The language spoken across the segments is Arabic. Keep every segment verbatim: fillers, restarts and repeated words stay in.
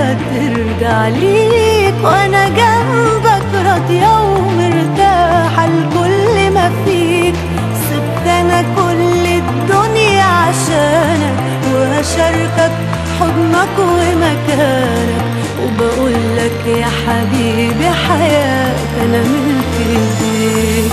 هترجع ليك، وانا جنبك راضية ومرتاحة لكل ما فيك. سبت انا كل الدنيا عشانك، وهشاركك حضنك ومكانك، وبقولك يا حبيبي حياتي انا ملك ايديك.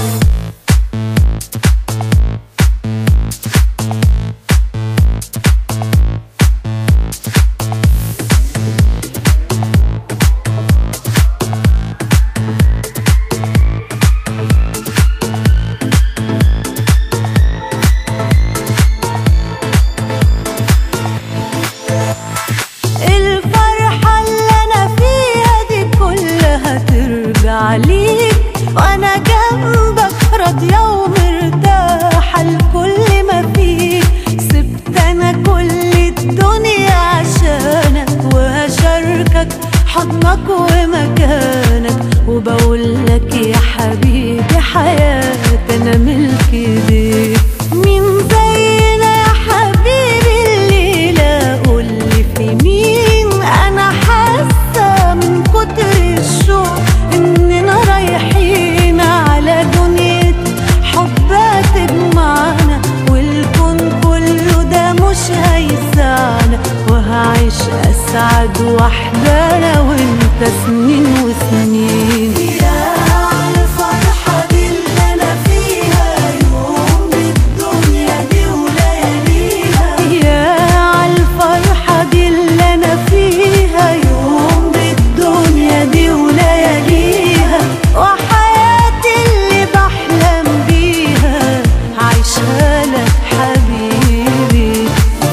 عليك وانا جنبك راضية ومرتاحة لكل ما فيك. سبت انا كل الدنيا عشانك، وهشاركك حضنك ومكانك، وبقولك يا حبيبي حياتي انا ملك ايديك. مين زينا يا حبيبي الليلة قولي في مين؟ انا حاسة من كتر الشوق اننا رايحين على دنيا حب هتجمعنا، والكون كله ده مش هيسعنا، وهعيش اسعد وحدة انا وانت سنين وسنين. يا عالفرحة دي اللي انا فيها، يوم بالدنيا دي ولياليها. يا عالفرحة دي اللي انا فيها، يوم بالدنيا دي ولياليها، وحياتي اللي بحلم بيها عايشها لك حبيبي.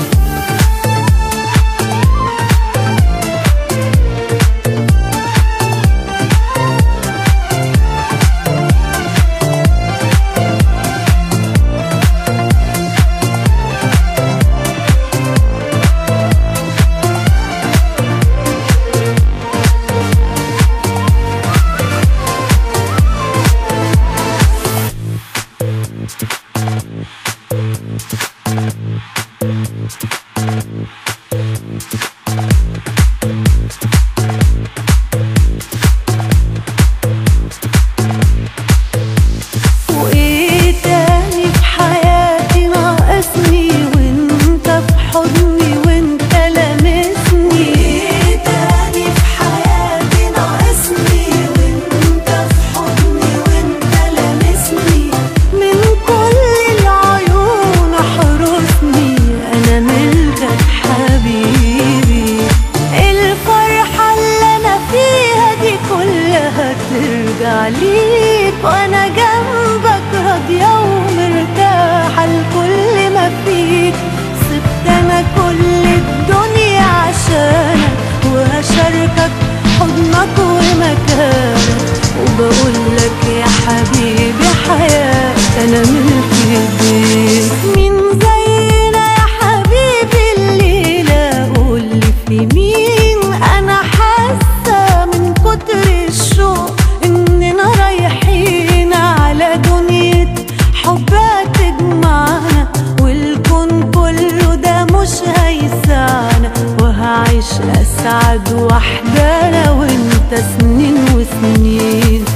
وايه تاني في حياتي ناقصني وانت في حضني وانت لامسني؟ وايه تاني في حياتي ناقصني وانت في حضني وانت لامسني؟ من كل العيون احرسني انا ملكك حبيبي. الفرحة اللي انا فيها دي كلها ترجع ليك، وانا جنبك راضية ومرتاحة لكل ما فيك. سبت انا كل الدنيا عشانك، وهشاركك حضنك ومكانك، وبقولك يا حبيبي حياتي انا ملك ايديك. مين زينا يا حبيبي الليلة قولي في مين؟ انا حاسة من كتر الشوق اننا رايحين على دنيا حب هتجمعنا، والكون كله ده مش هيسعنا، وهعيش اسعد وحدة انا وانت سنين وسنين.